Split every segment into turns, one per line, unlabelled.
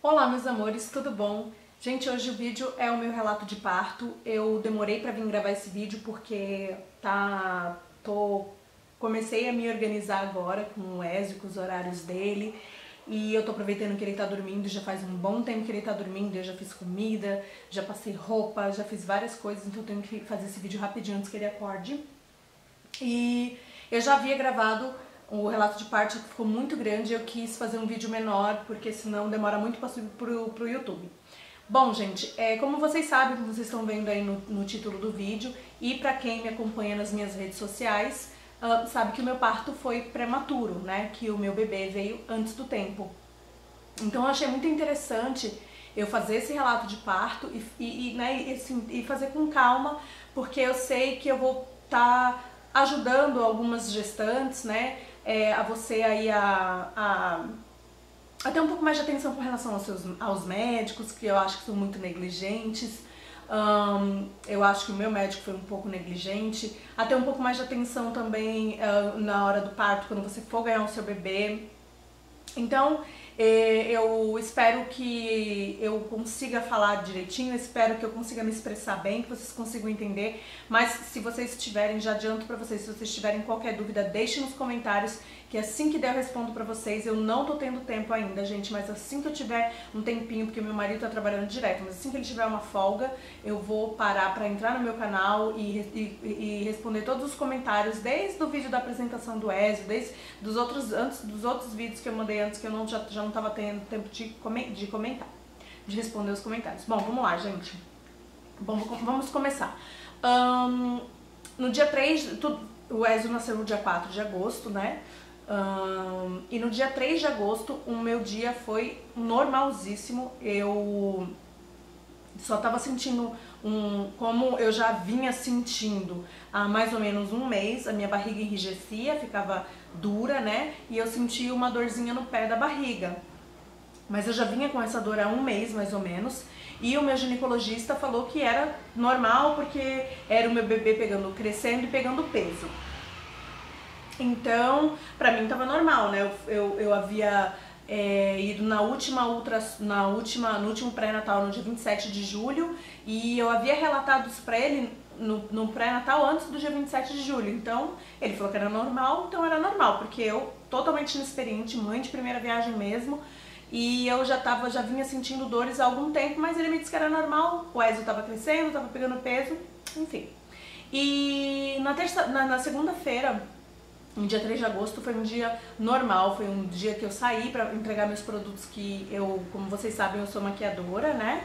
Olá, meus amores, tudo bom? Gente, hoje o vídeo é o meu relato de parto. Eu demorei pra vir gravar esse vídeo porque comecei a me organizar agora com o Ezio, com os horários dele. E eu tô aproveitando que ele tá dormindo, já faz um bom tempo que ele tá dormindo, eu já fiz comida, já passei roupa, já fiz várias coisas, então eu tenho que fazer esse vídeo rapidinho antes que ele acorde. E eu já havia gravado o relato de parto, que ficou muito grande, eu quis fazer um vídeo menor, porque senão demora muito para subir pro YouTube. Bom, gente, como vocês sabem, como vocês estão vendo aí no título do vídeo, e pra quem me acompanha nas minhas redes sociais, sabe que o meu parto foi prematuro, né? Que o meu bebê veio antes do tempo. Então eu achei muito interessante eu fazer esse relato de parto e fazer com calma, porque eu sei que eu vou estar ajudando algumas gestantes, né, a você aí a ter um pouco mais de atenção com relação aos médicos, que eu acho que são muito negligentes. Eu acho que o meu médico foi um pouco negligente. A ter um pouco mais de atenção também na hora do parto, quando você for ganhar o seu bebê. Então, eu espero que eu consiga falar direitinho, espero que eu consiga me expressar bem, que vocês consigam entender, mas se vocês tiverem, já adianto pra vocês, se vocês tiverem qualquer dúvida, deixem nos comentários, que assim que der eu respondo pra vocês. Eu não tô tendo tempo ainda, gente, mas assim que eu tiver um tempinho, porque meu marido tá trabalhando direto, mas assim que ele tiver uma folga, eu vou parar pra entrar no meu canal e responder todos os comentários, desde o vídeo da apresentação do Ezio, antes dos outros vídeos que eu mandei antes, que eu já não tava tendo tempo de comentar, de responder os comentários. Bom, vamos lá, gente. Bom, vamos começar. No dia 3, o Ezio nasceu no dia 4 de agosto, né? E no dia 3 de agosto, o meu dia foi normalzíssimo. Eu só tava sentindo como eu já vinha sentindo há mais ou menos um mês, a minha barriga enrijecia, ficava dura, né? E eu sentia uma dorzinha no pé da barriga. Mas eu já vinha com essa dor há um mês, mais ou menos, e o meu ginecologista falou que era normal, porque era o meu bebê crescendo e pegando peso. Então, pra mim tava normal, né? Eu havia ido no último pré-natal, no dia 27 de julho, e eu havia relatado isso pra ele no pré-natal antes do dia 27 de julho. Então, ele falou que era normal, então era normal, porque eu, totalmente inexperiente, mãe de primeira viagem mesmo, e eu já vinha sentindo dores há algum tempo, mas ele me disse que era normal, o Ezio tava crescendo, tava pegando peso, enfim. E na segunda-feira, no dia 3 de agosto, foi um dia normal, foi um dia que eu saí pra entregar meus produtos, que eu, como vocês sabem, eu sou maquiadora, né?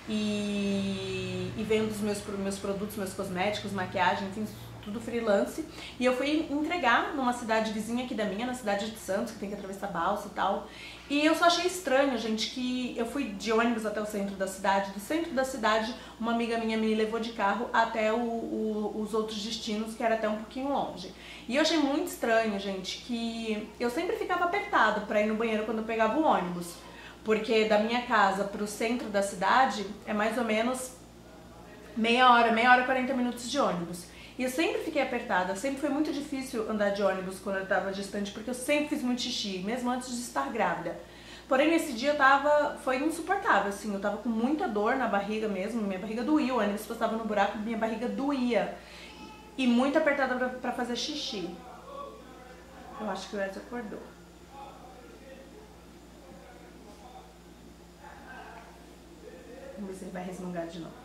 E vendo os meus produtos, meus cosméticos, maquiagem, enfim, tudo freelance. E eu fui entregar numa cidade vizinha aqui da minha, na cidade de Santos, que tem que atravessar balsa e tal. E eu só achei estranho, gente, que eu fui de ônibus até o centro da cidade. Do centro da cidade, uma amiga minha me levou de carro até os outros destinos, que era até um pouquinho longe. E eu achei muito estranho, gente, que eu sempre ficava apertado pra ir no banheiro quando eu pegava o ônibus. Porque da minha casa pro centro da cidade é mais ou menos meia hora e 40 minutos de ônibus. E eu sempre fiquei apertada, sempre foi muito difícil andar de ônibus quando eu tava gestante, porque eu sempre fiz muito xixi, mesmo antes de estar grávida. Porém, nesse dia foi insuportável, assim, eu tava com muita dor na barriga mesmo, minha barriga doía, o ônibus passava no buraco, minha barriga doía. E muito apertada pra fazer xixi. Eu acho que o Ezio acordou. Vamos ver se ele vai resmungar de novo.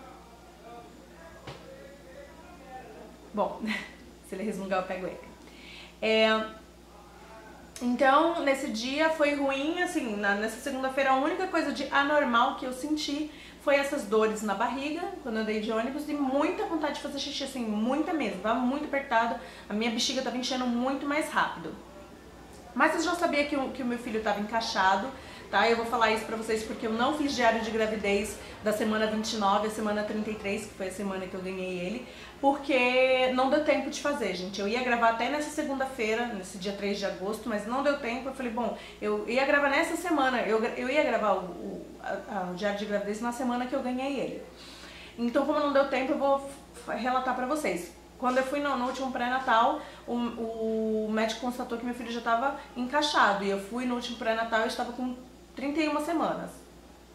Bom, se ele resmungar eu pego ele. Então, nesse dia foi ruim, assim, nessa segunda-feira a única coisa de anormal que eu senti foi essas dores na barriga, quando eu andei de ônibus, e muita vontade de fazer xixi, assim, muita mesmo, tava muito apertada, a minha bexiga tava enchendo muito mais rápido. Mas eu já sabia que o meu filho estava encaixado, tá? Eu vou falar isso pra vocês porque eu não fiz diário de gravidez da semana 29 à semana 33, que foi a semana que eu ganhei ele, porque não deu tempo de fazer, gente. Eu ia gravar até nessa segunda-feira, nesse dia 3 de agosto, mas não deu tempo. Eu falei, bom, eu ia gravar nessa semana, eu ia gravar o diário de gravidez na semana que eu ganhei ele. Então, como não deu tempo, eu vou relatar pra vocês. Quando eu fui no último pré-natal, o médico constatou que meu filho já estava encaixado. E eu fui no último pré-natal e eu estava com 31 semanas.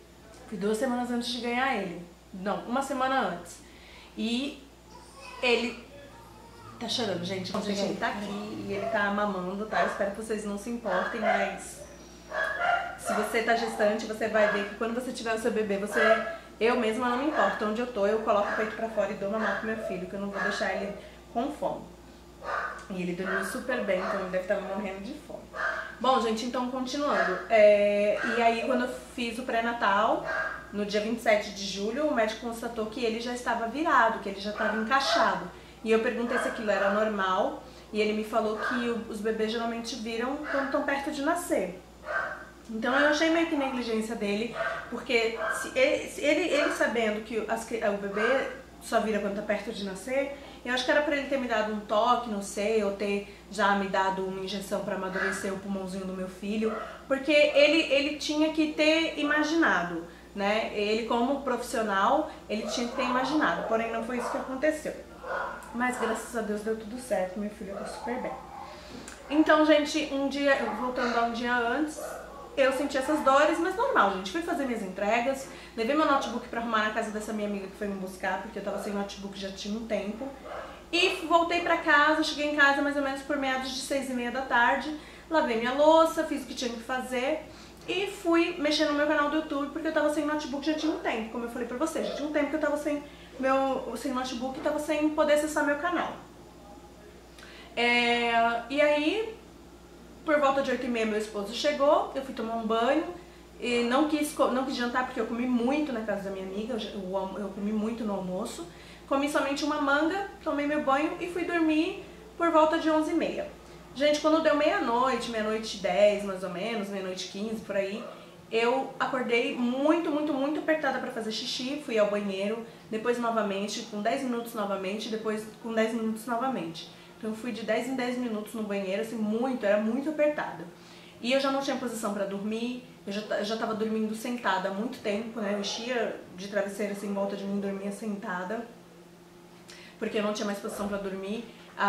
Fui 2 semanas antes de ganhar ele. Não, 1 semana antes. E ele tá chorando, gente. Gente, ele tá aqui e ele tá mamando, tá? Eu espero que vocês não se importem, mas se você tá gestante, você vai ver que quando você tiver o seu bebê, eu mesma não me importo. Onde eu tô, eu coloco o peito pra fora e dou mamar pro meu filho, que eu não vou deixar ele com fome. E ele dormiu super bem, então ele deve estar morrendo de fome. Bom, gente, então continuando. E aí, quando eu fiz o pré-natal, no dia 27 de julho, o médico constatou que ele já estava virado, que ele já estava encaixado. E eu perguntei se aquilo era normal, e ele me falou que os bebês geralmente viram quando estão perto de nascer. Então eu achei meio que negligência dele, porque ele sabendo que o bebê só vira quando tá perto de nascer, eu acho que era pra ele ter me dado um toque, não sei, ou ter já me dado uma injeção pra amadurecer o pulmãozinho do meu filho, porque ele tinha que ter imaginado, né? Ele como profissional, ele tinha que ter imaginado, porém não foi isso que aconteceu. Mas graças a Deus deu tudo certo, meu filho tá super bem. Então, gente, voltando a um dia antes, eu senti essas dores, mas normal, gente. Fui fazer minhas entregas, levei meu notebook pra arrumar na casa dessa minha amiga que foi me buscar, porque eu tava sem notebook já tinha um tempo. E voltei pra casa, cheguei em casa mais ou menos por meados de 6h30 da tarde, lavei minha louça, fiz o que tinha que fazer e fui mexer no meu canal do YouTube, porque eu tava sem notebook já tinha um tempo, como eu falei pra vocês, já tinha um tempo que eu tava sem notebook e tava sem poder acessar meu canal. E aí, por volta de 8h30, meu esposo chegou, eu fui tomar um banho e não quis jantar porque eu comi muito na casa da minha amiga, eu comi muito no almoço. Comi somente uma manga, tomei meu banho e fui dormir por volta de 11h30. Gente, quando deu meia-noite, meia-noite e 10 mais ou menos, meia-noite e 15 por aí, eu acordei muito, muito, muito apertada pra fazer xixi, fui ao banheiro, depois novamente, com 10 minutos novamente, depois com 10 minutos novamente. Então eu fui de 10 em 10 minutos no banheiro, assim, era muito apertada. E eu já não tinha posição pra dormir, eu já tava dormindo sentada há muito tempo, né? Eu enchia de travesseiro assim em volta de mim, dormia sentada, porque eu não tinha mais posição pra dormir.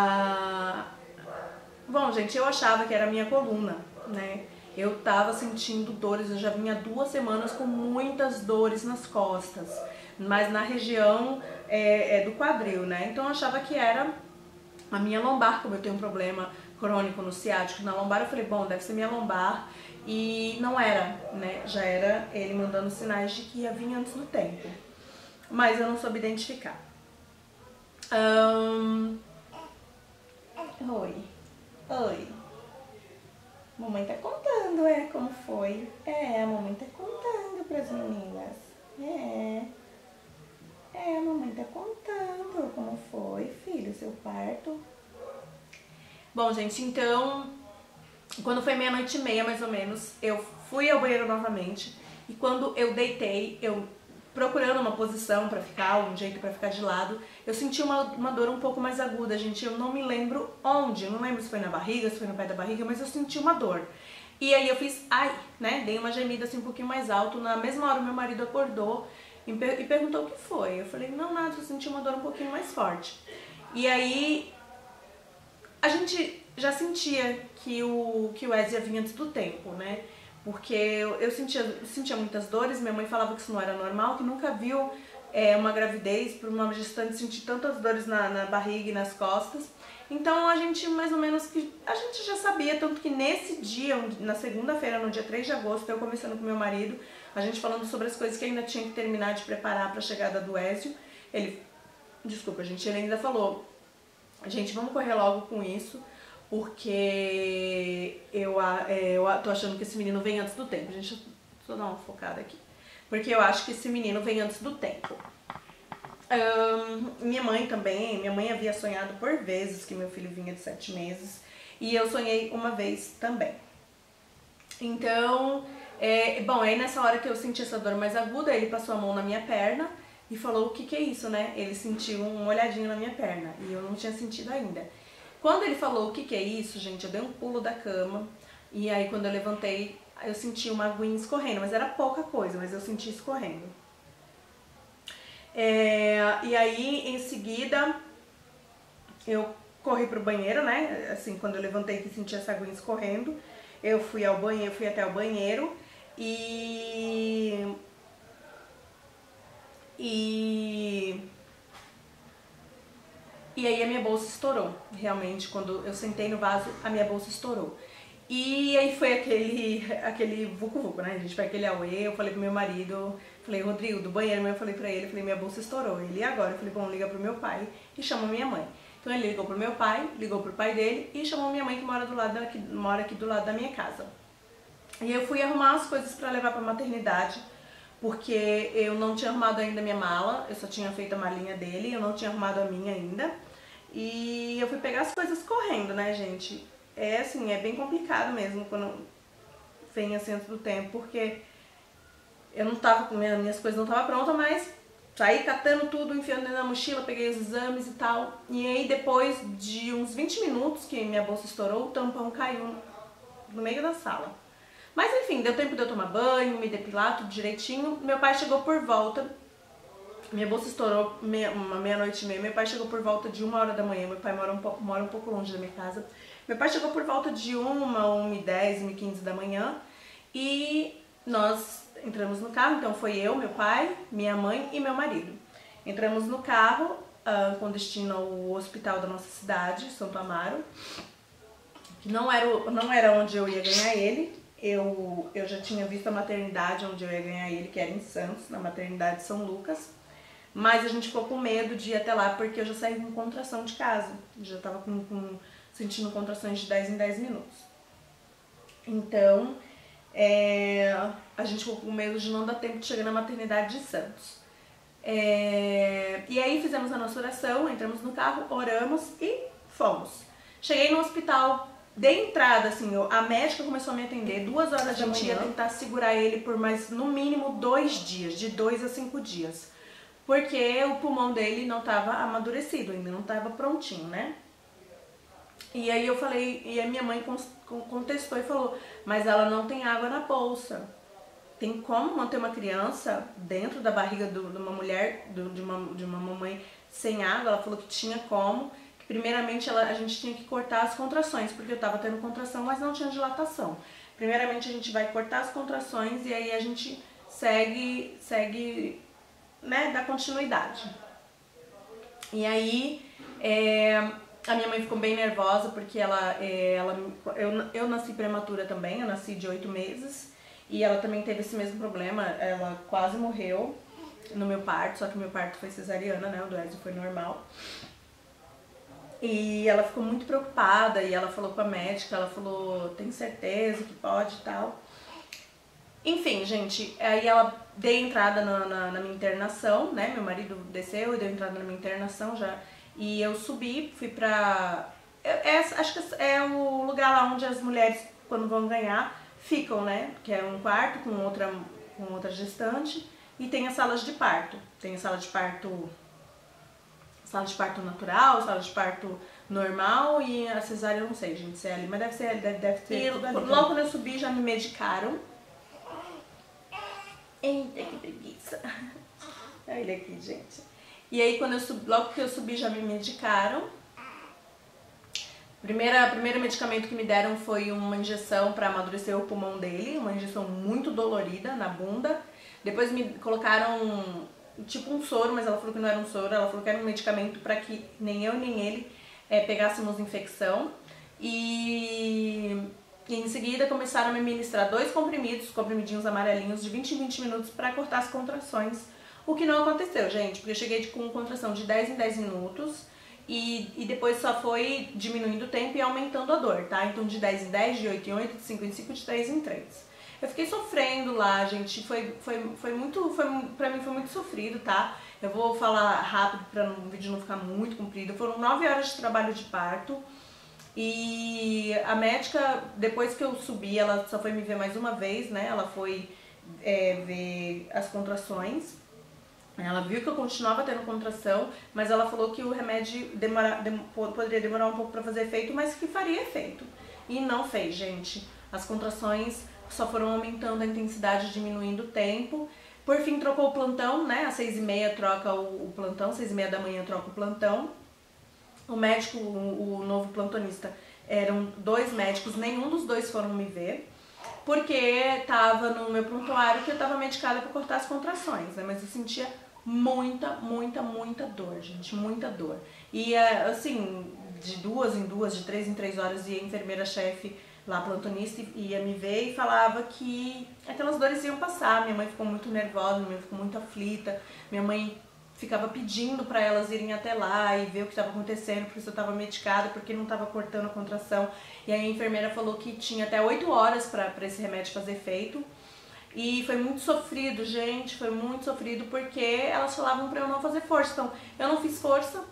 Bom, gente, eu achava que era a minha coluna, né? Eu tava sentindo dores, eu já vinha 2 semanas com muitas dores nas costas, mas na região do quadril, né? Então eu achava que era a minha lombar, como eu tenho um problema crônico no ciático na lombar, eu falei, bom, deve ser minha lombar, e não era, né? Já era ele mandando sinais de que ia vir antes do tempo, mas eu não soube identificar. Oi. Mamãe tá contando, como foi. A mamãe tá contando pras meninas. A mamãe tá contando como foi, filho, seu parto. Bom, gente, então, quando foi 00h30, mais ou menos, eu fui ao banheiro novamente. E quando eu deitei, eu procurando uma posição pra ficar, um jeito pra ficar de lado, eu senti uma dor um pouco mais aguda, gente. Eu não me lembro onde, eu não lembro se foi na barriga, se foi no pé da barriga, mas eu senti uma dor. E aí eu fiz, ai, né, dei uma gemida assim um pouquinho mais alto. Na mesma hora meu marido acordou e perguntou o que foi. Eu falei, não, nada, eu senti uma dor um pouquinho mais forte. E aí a gente já sentia que o Wes ia vir antes do tempo, né? Porque eu sentia muitas dores, minha mãe falava que isso não era normal, que nunca viu uma gravidez por uma gestante sentir tantas dores na barriga e nas costas. Então a gente mais ou menos a gente já sabia, tanto que nesse dia, na segunda-feira, no dia 3 de agosto, eu conversando com meu marido, a gente falando sobre as coisas que ainda tinha que terminar de preparar para a chegada do Ézio, ele ainda falou, gente, vamos correr logo com isso, porque eu tô achando que esse menino vem antes do tempo. Gente, deixa eu dar uma focada aqui. Porque eu acho que esse menino vem antes do tempo. Minha mãe havia sonhado por vezes que meu filho vinha de 7 meses. E eu sonhei uma vez também. Então, bom, aí nessa hora que eu senti essa dor mais aguda, ele passou a mão na minha perna e falou, o que é isso, né? Ele sentiu um olhadinho na minha perna e eu não tinha sentido ainda. Quando ele falou o que é isso, gente, eu dei um pulo da cama e aí quando eu levantei, eu senti uma aguinha escorrendo, mas era pouca coisa, mas eu senti escorrendo. E aí, em seguida, eu corri pro banheiro, né, assim, quando eu levantei que senti essa aguinha escorrendo, eu fui até o banheiro e E aí a minha bolsa estourou. Realmente, quando eu sentei no vaso, a minha bolsa estourou. E aí foi aquele vucu-vucu, né, gente? Foi aquele auê. Eu falei pro meu marido, falei, Rodrigo, do banheiro, eu falei pra ele, falei, minha bolsa estourou. Ele, e agora? Eu falei, bom, liga pro meu pai e chama minha mãe. Então ele ligou pro meu pai, ligou pro pai dele e chamou minha mãe que mora aqui do lado da minha casa. E eu fui arrumar as coisas pra levar pra maternidade, porque eu não tinha arrumado ainda a minha mala, eu só tinha feito a malinha dele, eu não tinha arrumado a minha ainda. E eu fui pegar as coisas correndo, né, gente? É assim, é bem complicado mesmo quando vem assim antes do tempo, porque eu não tava com minhas coisas não estavam prontas, mas saí catando tudo, enfiando dentro da mochila, peguei os exames e tal. E aí depois de uns 20 minutos que minha bolsa estourou, o tampão caiu no meio da sala. Mas enfim, deu tempo de eu tomar banho, me depilar, tudo direitinho. Meu pai chegou por volta, minha bolsa estourou meia-noite e meia, meu pai chegou por volta de 1h da manhã, meu pai mora um pouco longe da minha casa. Meu pai chegou por volta de 1h10, 1h15 da manhã e nós entramos no carro, então foi eu, meu pai, minha mãe e meu marido. Entramos no carro com destino ao hospital da nossa cidade, Santo Amaro, que não era onde eu ia ganhar ele. Eu já tinha visto a maternidade onde eu ia ganhar ele, que era em Santos, na maternidade de São Lucas. Mas a gente ficou com medo de ir até lá porque eu já saí com contração de casa. Já tava sentindo contrações de 10 em 10 minutos. Então, a gente ficou com medo de não dar tempo de chegar na maternidade de Santos. E aí fizemos a nossa oração, entramos no carro, oramos e fomos. Cheguei no hospital, de entrada, assim, a médica começou a me atender 2h da manhã. A gente ia tentar segurar ele por mais, no mínimo, 2 dias, de 2 a 5 dias. Porque o pulmão dele não estava amadurecido, ainda não estava prontinho, né? E aí eu falei, e a minha mãe contestou e falou, mas ela não tem água na bolsa. Tem como manter uma criança dentro da barriga de uma mulher, de uma mamãe sem água? Ela falou que tinha como. Que primeiramente a gente tinha que cortar as contrações, porque eu estava tendo contração, mas não tinha dilatação. Primeiramente a gente vai cortar as contrações e aí a gente segue né, dá continuidade. E aí a minha mãe ficou bem nervosa porque eu nasci prematura também, eu nasci de 8 meses e ela também teve esse mesmo problema, ela quase morreu no meu parto, só que meu parto foi cesariana, né, o do Ezio foi normal. E ela ficou muito preocupada e ela falou com a médica, ela falou, tem certeza que pode e tal. Enfim, gente, aí ela deu entrada na minha internação, né? Meu marido desceu e deu entrada na minha internação já. E eu subi, fui pra... acho que é o lugar lá onde as mulheres, quando vão ganhar, ficam, né? Que é um quarto com outra gestante e tem as salas de parto. Tem a sala de parto natural, sala de parto normal e a cesárea eu não sei, gente, se é ali, mas deve ser e tudo ali. Logo quando eu subi já me medicaram. Eita, que preguiça. Olha ele aqui, gente. E aí, logo que eu subi, já me medicaram. Primeiro medicamento que me deram foi uma injeção para amadurecer o pulmão dele, uma injeção muito dolorida na bunda. Depois me colocaram tipo um soro, mas ela falou que não era um soro, ela falou que era um medicamento para que nem eu nem ele pegássemos infecção. E em seguida começaram a me ministrar 2 comprimidinhos amarelinhos de 20 em 20 minutos para cortar as contrações. O que não aconteceu, gente, porque eu cheguei com contração de 10 em 10 minutos e depois só foi diminuindo o tempo e aumentando a dor, tá? Então de 10 em 10, de 8 em 8, de 5 em 5, de 3 em 3. Eu fiquei sofrendo lá, gente, pra mim foi muito sofrido, tá? Eu vou falar rápido para o vídeo não ficar muito comprido. Foram 9 horas de trabalho de parto. E a médica, depois que eu subi, ela só foi me ver mais uma vez, né? Ela foi ver as contrações. Ela viu que eu continuava tendo contração, mas ela falou que o remédio poderia demorar um pouco para fazer efeito, mas que faria efeito. E não fez, gente. As contrações só foram aumentando a intensidade, diminuindo o tempo. Por fim, trocou o plantão, né? Às 6h30 troca o plantão, 6h30 da manhã troca o plantão. O médico, o novo plantonista, eram 2 médicos, nenhum dos 2 foram me ver, porque tava no meu prontuário que eu tava medicada para cortar as contrações, né? Mas eu sentia muita dor, gente, muita dor. E assim, de 2 em 2, de 3 em 3 horas, ia a enfermeira-chefe lá, plantonista, ia me ver e falava que aquelas dores iam passar. Minha mãe ficou muito nervosa, minha mãe ficou muito aflita, minha mãe ficava pedindo para elas irem até lá e ver o que estava acontecendo, porque eu estava medicada, porque não estava cortando a contração. E aí a enfermeira falou que tinha até 8 horas para esse remédio fazer efeito. E foi muito sofrido, gente, foi muito sofrido, porque elas falavam pra eu não fazer força. Então, eu não fiz força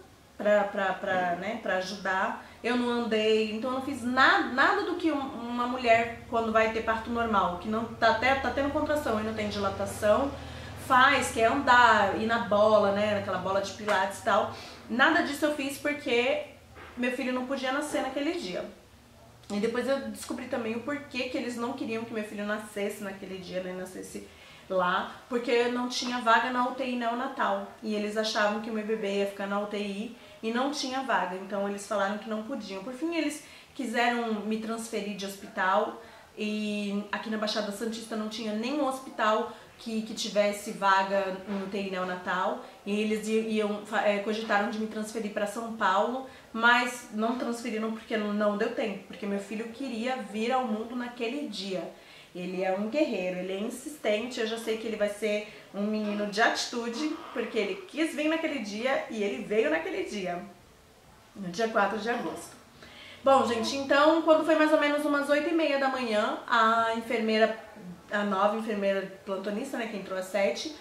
pra ajudar, eu não andei, então eu não fiz nada do que uma mulher, quando vai ter parto normal, que não tá tendo contração e não tem dilatação, faz, que é andar, ir na bola, né, naquela bola de pilates e tal. Nada disso eu fiz porque meu filho não podia nascer naquele dia. E depois eu descobri também o porquê que eles não queriam que meu filho nascesse naquele dia, né, nascesse lá, porque não tinha vaga na UTI neonatal. E eles achavam que o meu bebê ia ficar na UTI e não tinha vaga, então eles falaram que não podiam. Por fim, eles quiseram me transferir de hospital e aqui na Baixada Santista não tinha nenhum hospital que tivesse vaga no UTI neonatal, e eles cogitaram de me transferir para São Paulo, mas não transferiram porque não deu tempo, porque meu filho queria vir ao mundo naquele dia. Ele é um guerreiro, ele é insistente, eu já sei que ele vai ser um menino de atitude, porque ele quis vir naquele dia e ele veio naquele dia, no dia 4 de agosto. Bom, gente, então, quando foi mais ou menos umas 8h30 da manhã, a nova enfermeira plantonista, né, que entrou às 7,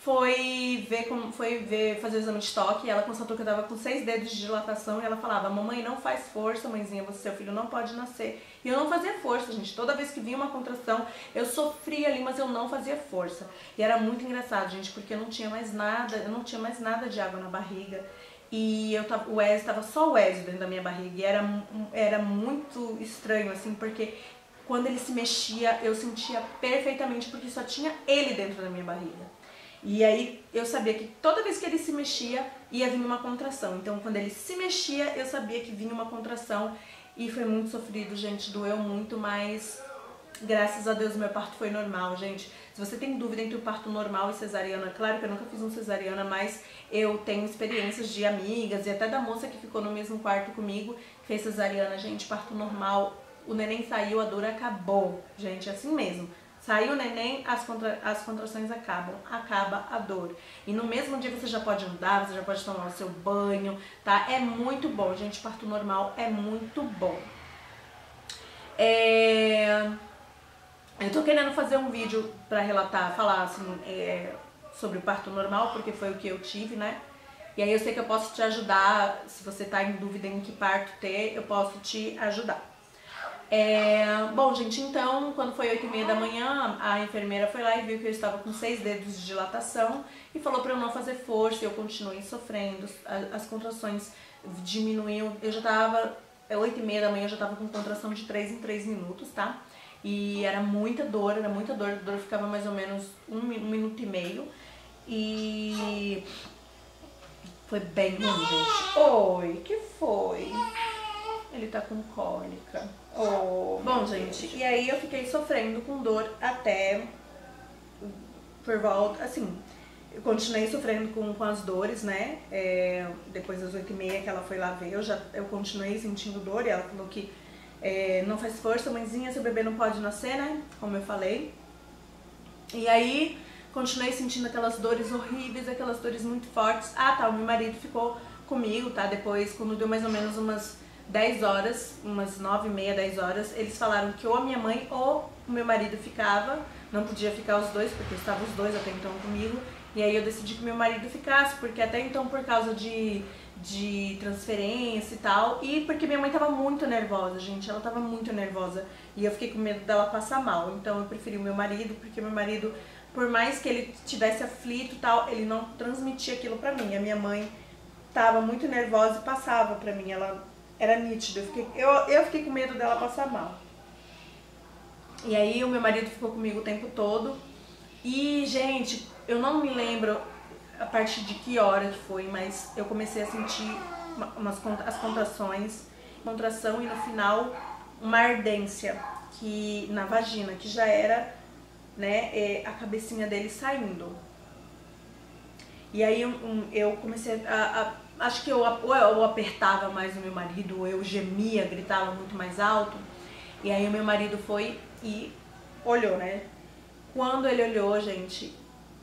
foi fazer o exame de toque, e ela constatou que eu tava com 6 dedos de dilatação, e ela falava: mamãe, não faz força, mãezinha, seu filho não pode nascer. E eu não fazia força, gente. Toda vez que vinha uma contração, eu sofria ali, mas eu não fazia força. E era muito engraçado, gente, porque eu não tinha mais nada de água na barriga. E tava só o Ezio dentro da minha barriga, e era muito estranho, assim, porque quando ele se mexia, eu sentia perfeitamente, porque só tinha ele dentro da minha barriga. E aí eu sabia que toda vez que ele se mexia, ia vir uma contração. Então, quando ele se mexia, eu sabia que vinha uma contração. E foi muito sofrido, gente, doeu muito, mas graças a Deus meu parto foi normal, gente. Se você tem dúvida entre o parto normal e cesariana, claro que eu nunca fiz um cesariana, mas eu tenho experiências de amigas e até da moça que ficou no mesmo quarto comigo, que fez cesariana. Gente, parto normal, o neném saiu, a dor acabou, gente, assim mesmo. Saiu o neném, as contrações acaba a dor. E no mesmo dia você já pode andar, você já pode tomar o seu banho, tá? É muito bom, gente, parto normal é muito bom. Eu tô querendo fazer um vídeo pra relatar, falar assim, sobre o parto normal, porque foi o que eu tive, né? E aí eu sei que eu posso te ajudar, se você tá em dúvida em que parto ter, eu posso te ajudar. Bom, gente, então, quando foi 8h30 da manhã, a enfermeira foi lá e viu que eu estava com 6 dedos de dilatação e falou pra eu não fazer força, e eu continuei sofrendo, as contrações diminuíam, eu já tava, 8h30 da manhã eu já tava com contração de 3 em 3 minutos, tá? E era muita dor, a dor ficava mais ou menos 1 minuto e meio, e foi bem ruim, gente. Oi, que foi? Ele tá com cólica. Bom, gente, e aí eu fiquei sofrendo com dor até por volta, assim, eu continuei sofrendo com as dores, né? Depois das 8h30 que ela foi lá ver, eu continuei sentindo dor, e ela falou que não faz força, mãezinha, seu bebê não pode nascer, né? Como eu falei. E aí continuei sentindo aquelas dores horríveis, aquelas dores muito fortes. Ah, tá, o meu marido ficou comigo, tá? Depois, quando deu mais ou menos umas 10 horas, umas 9h30, 10 horas, eles falaram que ou a minha mãe ou o meu marido ficava, não podia ficar os dois, porque estavam os dois até então comigo, e aí eu decidi que meu marido ficasse, porque até então por causa de transferência e tal, e porque minha mãe tava muito nervosa, gente, ela tava muito nervosa, e eu fiquei com medo dela passar mal, então eu preferi o meu marido, porque meu marido, por mais que ele tivesse aflito e tal, ele não transmitia aquilo pra mim. A minha mãe tava muito nervosa e passava pra mim, ela era nítido, eu fiquei com medo dela passar mal. E aí o meu marido ficou comigo o tempo todo. E, gente, eu não me lembro a partir de que hora que foi, mas eu comecei a sentir as contração, e no final uma ardência na vagina, que já era, né, a cabecinha dele saindo. E aí eu comecei acho que ou eu apertava mais o meu marido, ou eu gemia, gritava muito mais alto. E aí o meu marido foi e olhou, né? Quando ele olhou, gente,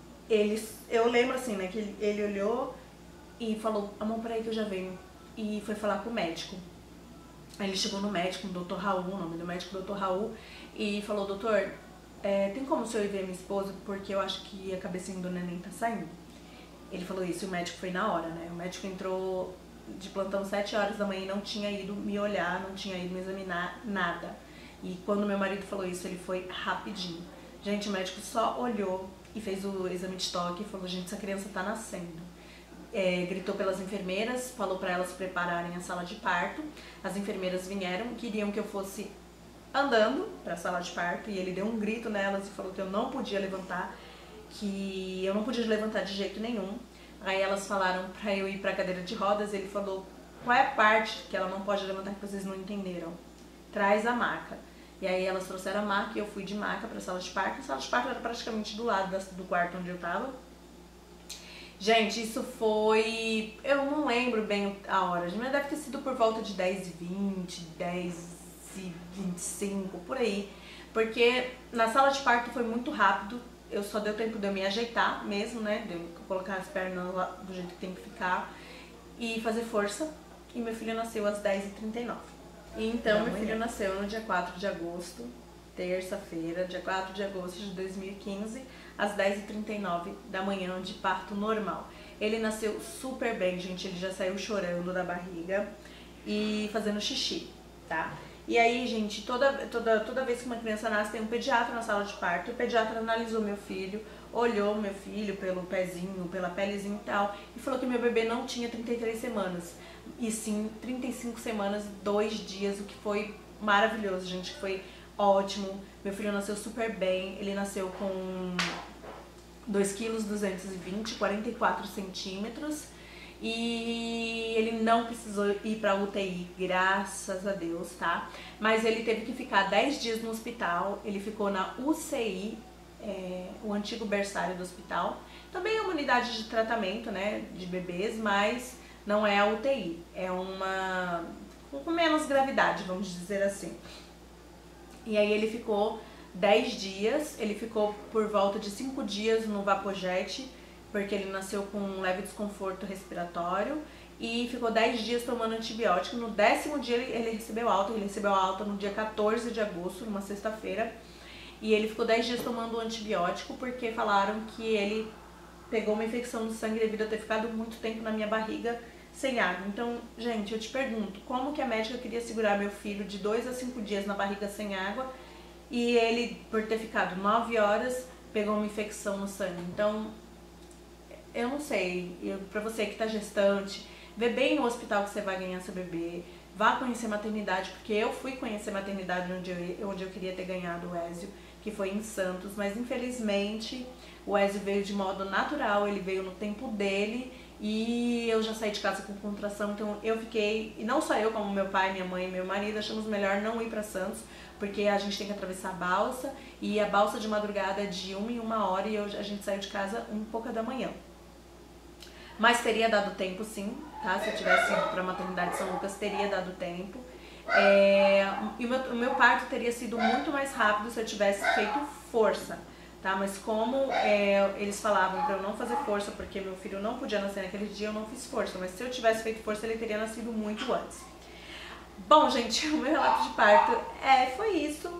eu lembro assim, né, que ele olhou e falou, amor, peraí que eu já venho. E foi falar com o médico. Aí ele chegou no médico, o Dr. Raul, o nome do médico, Dr. Raul, e falou, doutor, tem como o senhor ir ver minha esposa, porque eu acho que a cabecinha do neném tá saindo. Ele falou isso e o médico foi na hora, né? O médico entrou de plantão 7 horas da manhã e não tinha ido me olhar, não tinha ido me examinar, nada. E quando meu marido falou isso, ele foi rapidinho. Gente, o médico só olhou e fez o exame de toque e falou, gente, essa criança tá nascendo. Gritou pelas enfermeiras, falou para elas prepararem a sala de parto. As enfermeiras vieram, queriam que eu fosse andando para a sala de parto e ele deu um grito nelas e falou que eu não podia levantar, que eu não podia levantar de jeito nenhum. Aí elas falaram para eu ir para a cadeira de rodas, ele falou, qual é a parte que ela não pode levantar que vocês não entenderam? Traz a maca. E aí elas trouxeram a maca e eu fui de maca para a sala de parto. A sala de parto era praticamente do lado do quarto onde eu tava. Gente, isso foi... eu não lembro bem a hora, mas deve ter sido por volta de 10h20, 10h25, por aí. Porque na sala de parto foi muito rápido, só deu tempo de eu me ajeitar mesmo, né? De eu colocar as pernas lá do jeito que tem que ficar e fazer força. E meu filho nasceu às 10h39. E então meu filho nasceu no dia 4 de agosto, terça-feira, dia 4 de agosto de 2015, às 10h39 da manhã, de parto normal. Ele nasceu super bem, gente, ele já saiu chorando da barriga e fazendo xixi, tá? E aí, gente, toda vez que uma criança nasce, tem um pediatra na sala de parto. O pediatra analisou meu filho, olhou meu filho pelo pezinho, pela pelezinha e tal, e falou que meu bebê não tinha 33 semanas, e sim 35 semanas, 2 dias, o que foi maravilhoso, gente, que foi ótimo. Meu filho nasceu super bem, ele nasceu com 2,220 kg, 44 centímetros, e ele não precisou ir pra UTI, graças a Deus, tá? Mas ele teve que ficar 10 dias no hospital, ele ficou na UCI, o antigo berçário do hospital. Também é uma unidade de tratamento, né, de bebês, mas não é a UTI, é uma com menos gravidade, vamos dizer assim. E aí ele ficou 10 dias, ele ficou por volta de 5 dias no Vapojete, porque ele nasceu com um leve desconforto respiratório, e ficou 10 dias tomando antibiótico. No 10º dia ele recebeu alta no dia 14 de agosto, numa sexta-feira, e ele ficou 10 dias tomando antibiótico porque falaram que ele pegou uma infecção no sangue devido a ter ficado muito tempo na minha barriga sem água. Então, gente, eu te pergunto, como que a médica queria segurar meu filho de 2 a 5 dias na barriga sem água e ele, por ter ficado 9 horas, pegou uma infecção no sangue? Então, eu não sei, pra você que tá gestante, vê bem no hospital que você vai ganhar seu bebê, vá conhecer maternidade, porque eu fui conhecer maternidade onde eu queria ter ganhado o Ézio, que foi em Santos, mas infelizmente o Ézio veio de modo natural, ele veio no tempo dele, e eu já saí de casa com contração, então eu fiquei, e não só eu, como meu pai, minha mãe e meu marido, achamos melhor não ir pra Santos, porque a gente tem que atravessar a balsa, e a balsa de madrugada é de 1 em 1 hora, e a gente saiu de casa 1h pouca da manhã. Mas teria dado tempo sim, tá? Se eu tivesse ido pra maternidade de São Lucas, teria dado tempo. E o meu parto teria sido muito mais rápido se eu tivesse feito força, tá? Mas como eles falavam pra eu não fazer força, porque meu filho não podia nascer naquele dia, eu não fiz força. Mas se eu tivesse feito força, ele teria nascido muito antes. Bom, gente, o meu relato de parto foi isso.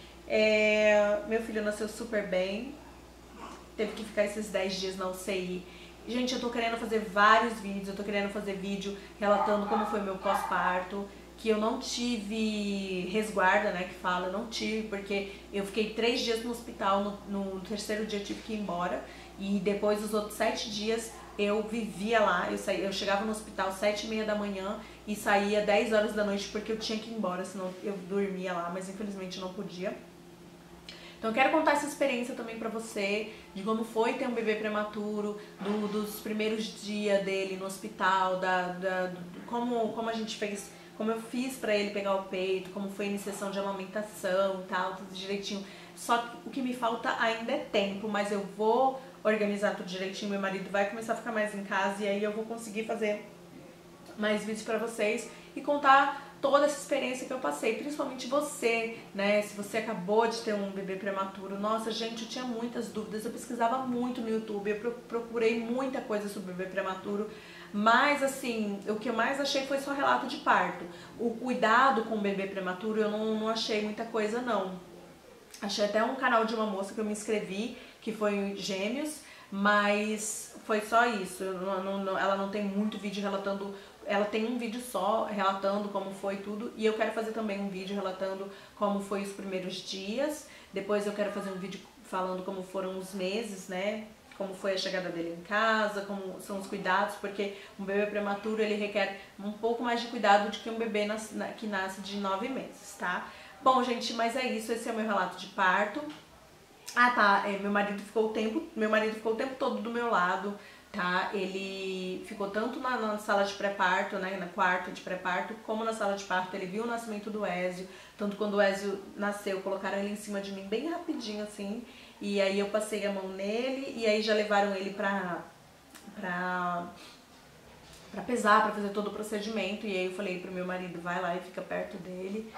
Meu filho nasceu super bem, teve que ficar esses 10 dias na UCI. Gente, eu tô querendo fazer vários vídeos, eu tô querendo fazer vídeo relatando como foi meu pós-parto, que eu não tive resguarda, né, que fala, eu não tive, porque eu fiquei 3 dias no hospital, no 3º dia eu tive que ir embora, e depois os outros 7 dias eu vivia lá, eu chegava no hospital 7h30 da manhã e saía 10 horas da noite porque eu tinha que ir embora, senão eu dormia lá, mas infelizmente não podia. Então eu quero contar essa experiência também pra você, de como foi ter um bebê prematuro, dos primeiros dias dele no hospital, como a gente fez, como eu fiz pra ele pegar o peito, como foi a iniciação de amamentação e tal, tudo direitinho. Só que o que me falta ainda é tempo, mas eu vou organizar tudo direitinho, meu marido vai começar a ficar mais em casa e aí eu vou conseguir fazer mais vídeos pra vocês e contar toda essa experiência que eu passei, principalmente você, né, se você acabou de ter um bebê prematuro. Nossa, gente, eu tinha muitas dúvidas, eu pesquisava muito no YouTube, eu procurei muita coisa sobre bebê prematuro, mas assim, o que eu mais achei foi só relato de parto. O cuidado com o bebê prematuro eu não achei muita coisa não. Achei até um canal de uma moça que eu me inscrevi, que foi Gêmeos, mas foi só isso. Ela não tem muito vídeo relatando, ela tem um vídeo só relatando como foi tudo, e eu quero fazer também um vídeo relatando como foi os primeiros dias. Depois eu quero fazer um vídeo falando como foram os meses, né? Como foi a chegada dele em casa, como são os cuidados, porque um bebê prematuro ele requer um pouco mais de cuidado do que um bebê que nasce de 9 meses, tá? Bom, gente, mas é isso, esse é o meu relato de parto. Ah, tá, meu marido ficou o tempo todo do meu lado, tá? Ele ficou tanto na sala de pré-parto, né, no quarto de pré-parto, como na sala de parto. Ele viu o nascimento do Ézio, tanto quando o Ézio nasceu, colocaram ele em cima de mim bem rapidinho, assim, e aí eu passei a mão nele, e aí já levaram ele pra pesar, pra fazer todo o procedimento, e aí eu falei pro meu marido, vai lá e fica perto dele.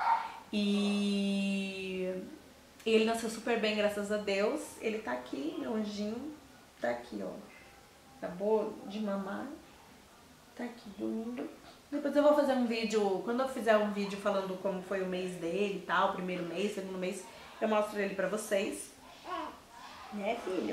E ele nasceu super bem, graças a Deus. Ele tá aqui, meu anjinho. Tá aqui, ó. Acabou de mamar. Tá aqui dormindo. Depois eu vou fazer um vídeo, quando eu fizer um vídeo falando como foi o mês dele e tal, primeiro mês, segundo mês, eu mostro ele pra vocês. Né, filho?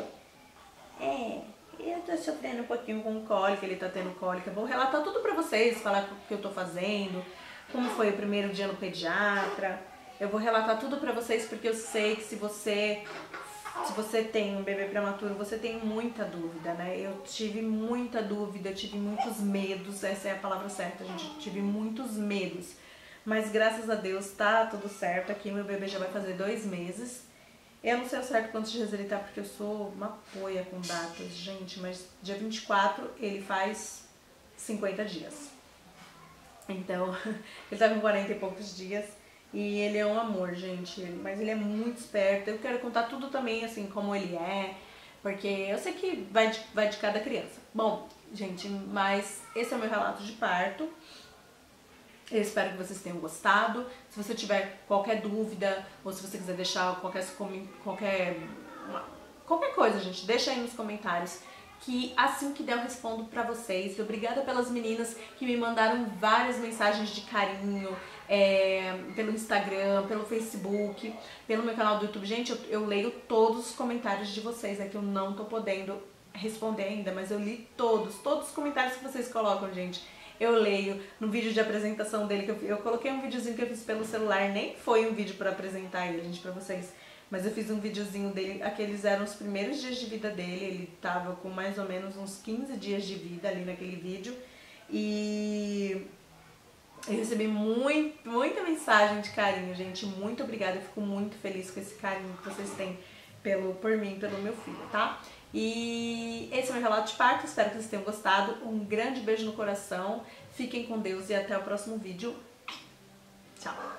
Eu tô sofrendo um pouquinho com cólica, ele tá tendo cólica. Vou relatar tudo pra vocês, falar o que eu tô fazendo, como foi o primeiro dia no pediatra. Eu vou relatar tudo pra vocês porque eu sei que se você tem um bebê prematuro, você tem muita dúvida, né? Eu tive muita dúvida, eu tive muitos medos, essa é a palavra certa, gente. Eu tive muitos medos. Mas graças a Deus tá tudo certo. Aqui meu bebê já vai fazer 2 meses. Eu não sei ao certo quantos dias ele tá, porque eu sou uma poia com datas, gente. Mas dia 24 ele faz 50 dias. Então, ele tá com 40 e poucos dias e ele é um amor, gente, mas ele é muito esperto. Eu quero contar tudo também, assim, como ele é, porque eu sei que vai de cada criança. Bom, gente, mas esse é o meu relato de parto. Eu espero que vocês tenham gostado. Se você tiver qualquer dúvida, ou se você quiser deixar qualquer coisa, gente, deixa aí nos comentários, que assim que der eu respondo pra vocês. Obrigada pelas meninas que me mandaram várias mensagens de carinho, pelo Instagram, pelo Facebook, pelo meu canal do YouTube. Gente, eu leio todos os comentários de vocês, é que eu não tô podendo responder ainda, mas eu li todos os comentários que vocês colocam, gente. Eu leio. No vídeo de apresentação dele, que eu coloquei um videozinho que eu fiz pelo celular, nem foi um vídeo pra apresentar ele, gente, pra vocês. Mas eu fiz um videozinho dele, aqueles eram os primeiros dias de vida dele, ele tava com mais ou menos uns 15 dias de vida ali naquele vídeo. E eu recebi muita mensagem de carinho, gente, muito obrigada, eu fico muito feliz com esse carinho que vocês têm por mim, pelo meu filho, tá? E esse é o meu relato de parto, espero que vocês tenham gostado, um grande beijo no coração, fiquem com Deus e até o próximo vídeo. Tchau!